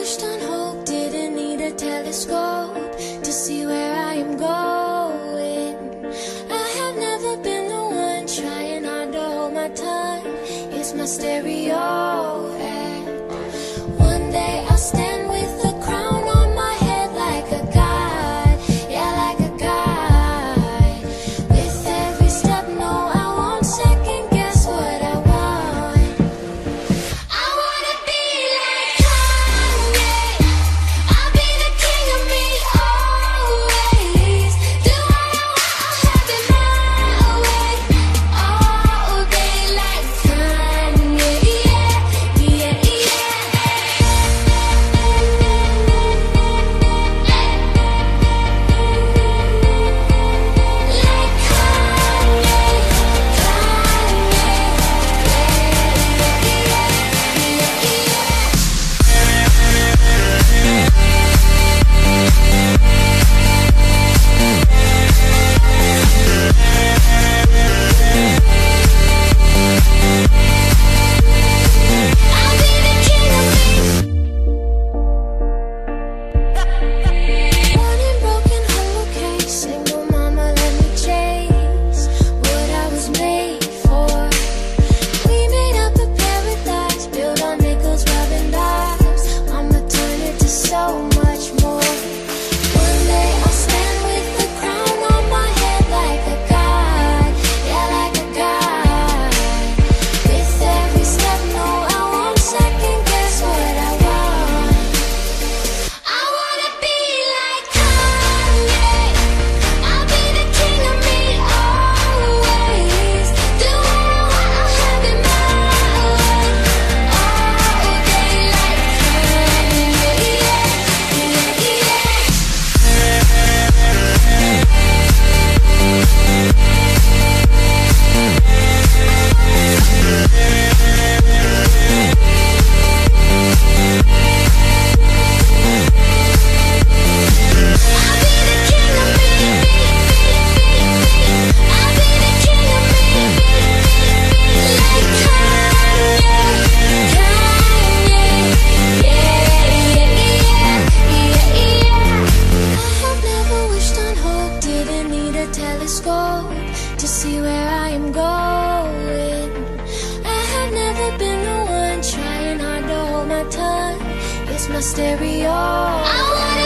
wished on hope, didn't need a telescope to see where I am going. I have never been the one trying hard to hold my tongue. It's my stereo. And one day I'll stand with the crown on my head like a god. Yeah, like a god. With every step, no, I won't second guess what I want. I wanna be like Kanye. I'll be the king of me always. Do what I want, I'll have it my way. All day like Kanye. Yeah, yeah, Born in broken hollow case, single mama let me chase what I was made for. We made up a paradise built on nickels, rubbing dimes. I'ma turn it to so much more. One day I'll stand with the crown on my head like a god. Yeah, like a god. With every step, no, I won't second guess what I want. I wanna be like Kanye. I'll be the king of me always. Do what I want, I'll have it my way. All day like Kanye. Yeah, yeah, yeah. I'll be the king of me. I'll be the king of me. Like Kanye, Kanye. Yeah, yeah, yeah. I have never wished on hope, didn't need a telescope to see where I am going. I have never been the one trying hard to hold my tongue. It's my stereo. I wanna